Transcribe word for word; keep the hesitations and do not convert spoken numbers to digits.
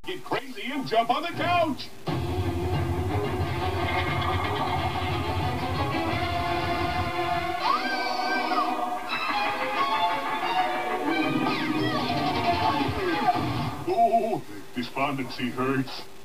Get crazy and jump on the couch. Oh, despondency hurts.